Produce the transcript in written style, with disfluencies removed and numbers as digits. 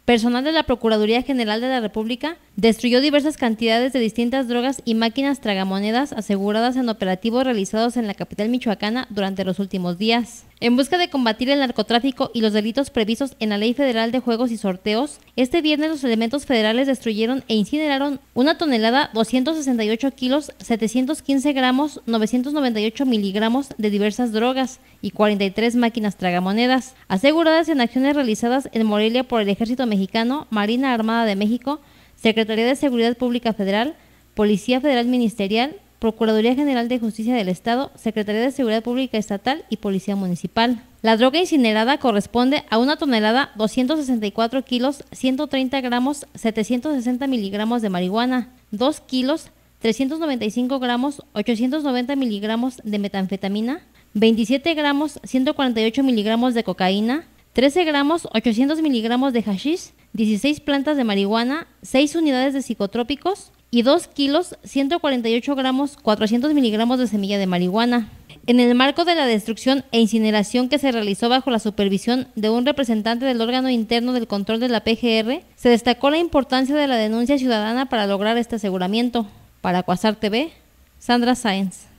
Personal de la Procuraduría General de la República destruyó diversas cantidades de distintas drogas y máquinas tragamonedas aseguradas en operativos realizados en la capital michoacana durante los últimos días. En busca de combatir el narcotráfico y los delitos previstos en la Ley Federal de Juegos y Sorteos, este viernes los elementos federales destruyeron e incineraron 1 tonelada, 268 kilos, 715 gramos, 998 miligramos de diversas drogas y 43 máquinas tragamonedas, aseguradas en acciones realizadas en Morelia por el Ejército Mexicano, Marina Armada de México, Secretaría de Seguridad Pública Federal, Policía Federal Ministerial, Procuraduría General de Justicia del Estado, Secretaría de Seguridad Pública Estatal y Policía Municipal. La droga incinerada corresponde a 1 tonelada, 264 kilos, 130 gramos, 760 miligramos de marihuana, 2 kilos, 395 gramos, 890 miligramos de metanfetamina, 27 gramos, 148 miligramos de cocaína, 13 gramos, 800 miligramos de hashish, 16 plantas de marihuana, 6 unidades de psicotrópicos y 2 kilos, 148 gramos, 400 miligramos de semilla de marihuana. En el marco de la destrucción e incineración que se realizó bajo la supervisión de un representante del órgano interno del control de la PGR, se destacó la importancia de la denuncia ciudadana para lograr este aseguramiento. Para Quasar TV, Sandra Sáenz.